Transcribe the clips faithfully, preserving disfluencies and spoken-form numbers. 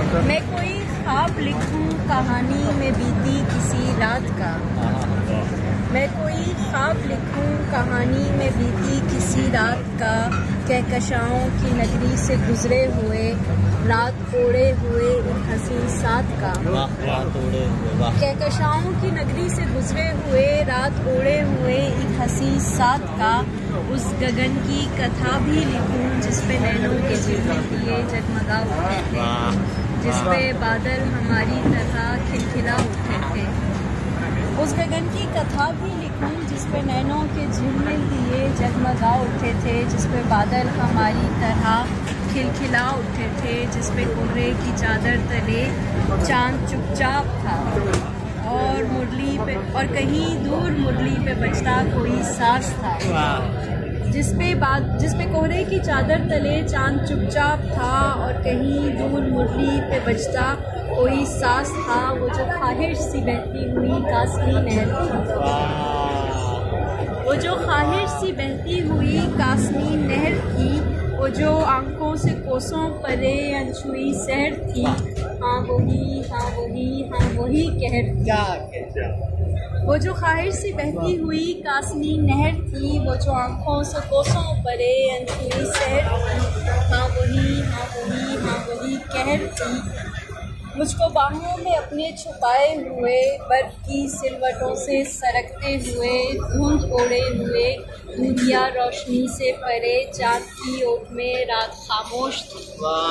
मैं कोई ख्वाब लिखूं कहानी में बीती किसी रात का। मैं कोई ख्वाब लिखूं कहानी में बीती किसी रात का। कहकशाओं की नगरी से गुजरे हुए रात ओढ़े हुए एक हसीन साथ का। कहकशाओं की नगरी से गुजरे हुए रात ओढ़े हुए एक हसीन साथ का। उस गगन की कथा भी लिखूं जिसपे नैनों के झिलमिल दिए जगमगा उठे थे, जिसपे बादल हमारी तरह खिलखिला उठे थे। उस गगन की कथा भी लिखूं जिसपे नैनों के झिलमिल दिए जगमगा उठे थे, जिसपे बादल हमारी तरह खिलखिला उठे थे, जिसपे कोहरे की चादर तले चांद चुपचाप था और मुरली पे और कहीं दूर मुरली पे बजता कोई साज था। जिसपे बाद जिसपे कोहरे की चादर तले चांद चुपचाप था और कहीं दूर मुरली पे बजता कोई साज था। वो जो ख्वाहिश सी बहती हुई कासनी नहर थी। वो जो ख्वाहिश सी बहती हुई कासनी नहर थी। वो जो आंखों से कोसों परे अनछुई सहर थी। हाँ वही हाँ वही हाँ वही कहर थी। वो जो ख्वाहिश सी बहती हुई कासनी नहर थी। वो जो आंखों से कोसों परे अनछुई सहर थी। हाँ वही हाँ वही हाँ वही कहर थी। मुझको बाहों में अपने छुपाए हुए बर्फ की सिलवटों से सरकते हुए धुंध ओढ़े हुए दूधिया रोशनी से परे चाँद की ओट में रात खामोश थी।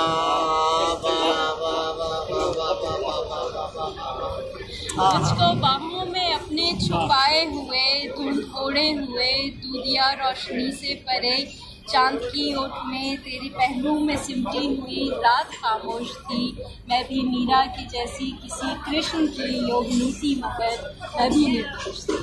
मुझको बाहों में अपने छुपाए हुए धुंध ओढ़े हुए दूधिया रोशनी से परे चांद की ओट में तेरे पहलू में सिमटी हुई रात खामोश थी। मैं भी मीरा की जैसी किसी कृष्ण की योगिनी थी, मगर मैं भी निर्दोष थी।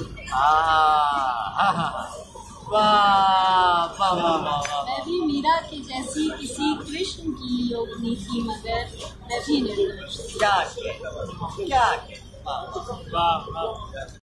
मैं भी मीरा की जैसी किसी कृष्ण की योगिनी थी, मगर मैं भी निर्दोष थी।